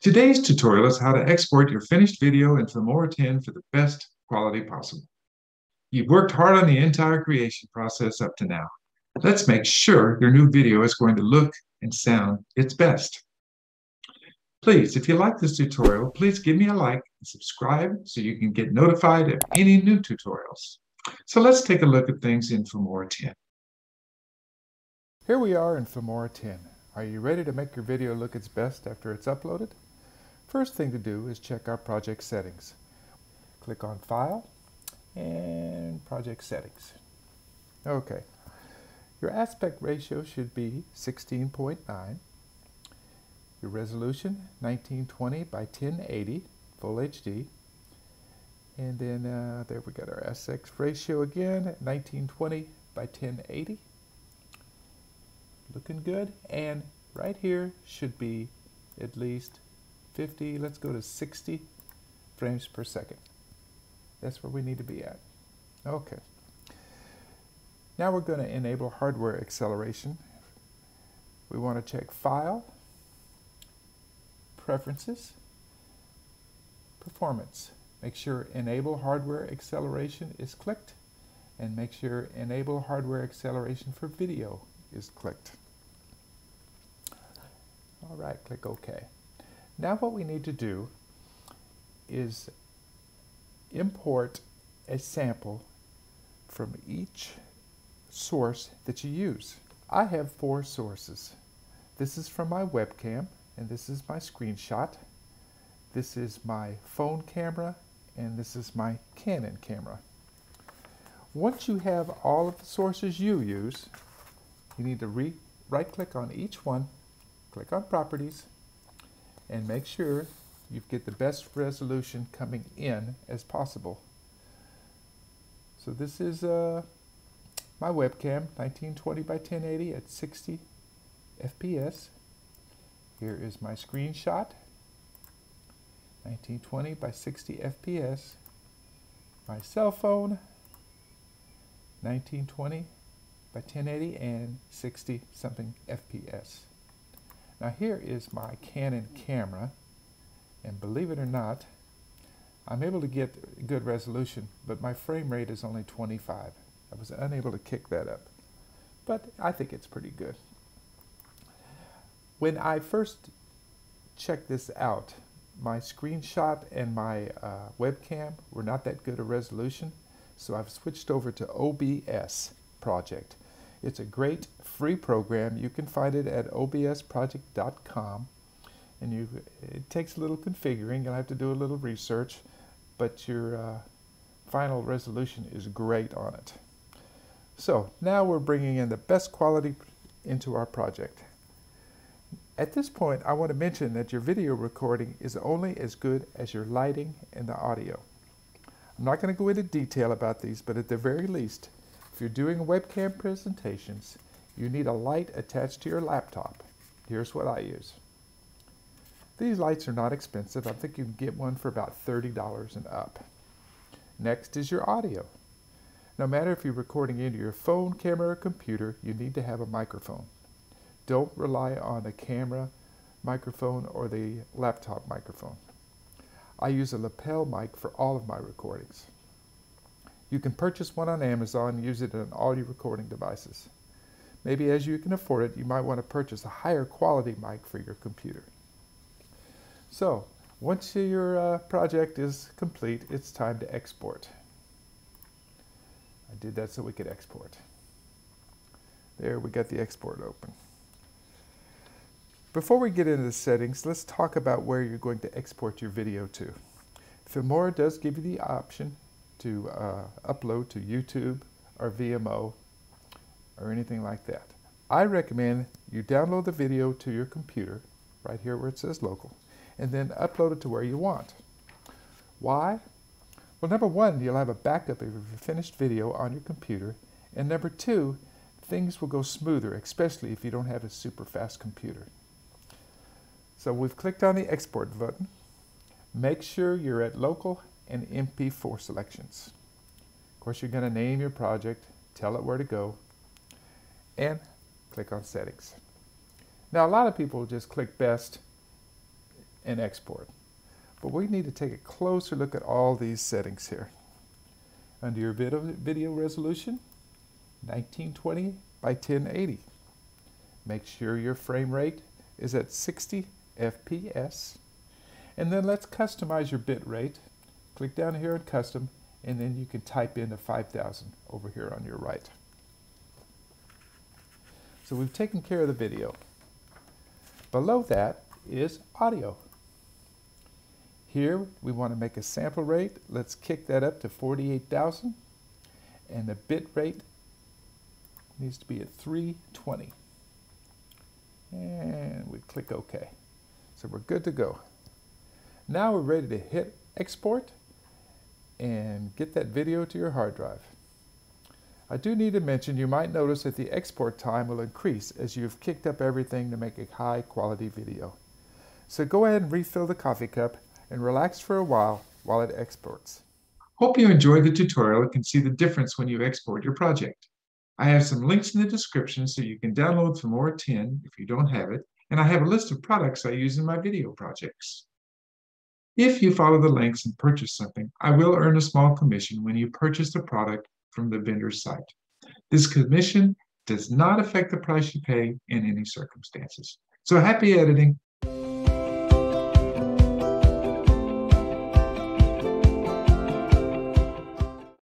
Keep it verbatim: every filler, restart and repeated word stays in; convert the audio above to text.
Today's tutorial is how to export your finished video in Filmora ten for the best quality possible. You've worked hard on the entire creation process up to now. Let's make sure your new video is going to look and sound its best. Please, if you like this tutorial, please give me a like and subscribe so you can get notified of any new tutorials. So let's take a look at things in Filmora ten. Here we are in Filmora ten. Are you ready to make your video look its best after it's uploaded? First thing to do is check our project settings. Click on File and Project Settings. Okay. Your aspect ratio should be sixteen point nine. Your resolution nineteen twenty by ten eighty, Full H D. And then uh, there we got our aspect ratio again, nineteen twenty by ten eighty. Looking good. And right here should be at least fifty, let's go to sixty frames per second. That's where we need to be at. Okay. Now we're going to enable hardware acceleration. We want to check File, Preferences, Performance. Make sure Enable Hardware Acceleration is clicked, and make sure Enable Hardware Acceleration for Video is clicked. All right, click OK. Now what we need to do is import a sample from each source that you use. I have four sources. This is from my webcam, and this is my screenshot. This is my phone camera, and this is my Canon camera. Once you have all of the sources you use, you need to re right-click on each one, click on Properties, and make sure you get the best resolution coming in as possible. So this is uh, my webcam, nineteen twenty by ten eighty at sixty F P S. Here is my screenshot, nineteen twenty by sixty F P S. My cell phone, nineteen twenty by ten eighty and sixty something F P S. Now here is my Canon camera, and believe it or not, I'm able to get good resolution, but my frame rate is only twenty-five. I was unable to kick that up, but I think it's pretty good. When I first checked this out, my screenshot and my uh, webcam were not that good a resolution, so I've switched over to O B S Project. It's a great free program. You can find it at O B S project dot com, and you, it takes a little configuring. You'll have to do a little research, but your uh, final resolution is great on it. So now we're bringing in the best quality into our project. At this point, I want to mention that your video recording is only as good as your lighting and the audio. I'm not going to go into detail about these, but at the very least, if you're doing webcam presentations, you need a light attached to your laptop. Here's what I use. These lights are not expensive. I think you can get one for about thirty dollars and up. Next is your audio. No matter if you're recording into your phone, camera, or computer, you need to have a microphone. Don't rely on the camera microphone or the laptop microphone. I use a lapel mic for all of my recordings. You can purchase one on Amazon and use it in all your recording devices. Maybe as you can afford it, you might want to purchase a higher quality mic for your computer. So, once your uh, project is complete, it's time to export. I did that so we could export. There, we got the export open. Before we get into the settings, let's talk about where you're going to export your video to. Filmora does give you the option to uh, upload to YouTube or V M O or anything like that. I recommend you download the video to your computer, right here where it says local, and then upload it to where you want. Why? Well, number one, you'll have a backup of your finished video on your computer, and number two, things will go smoother, especially if you don't have a super fast computer. So we've clicked on the export button. Make sure you're at local and M P four selections. Of course, you're going to name your project, tell it where to go, and click on settings. Now, a lot of people just click best and export. But we need to take a closer look at all these settings here. Under your video, video resolution, nineteen twenty by ten eighty. Make sure your frame rate is at sixty F P S. And then let's customize your bit rate. Click down here in Custom, and then you can type in the five thousand over here on your right. So we've taken care of the video. Below that is audio. Here we want to make a sample rate. Let's kick that up to forty-eight thousand, and the bit rate needs to be at three twenty. And we click OK. So we're good to go. Now we're ready to hit export and get that video to your hard drive. I do need to mention you might notice that the export time will increase as you've kicked up everything to make a high quality video. So go ahead and refill the coffee cup and relax for a while while it exports. Hope you enjoyed the tutorial and can see the difference when you export your project. I have some links in the description so you can download Filmora ten if you don't have it, and I have a list of products I use in my video projects. If you follow the links and purchase something, I will earn a small commission when you purchase the product from the vendor's site. This commission does not affect the price you pay in any circumstances. So happy editing!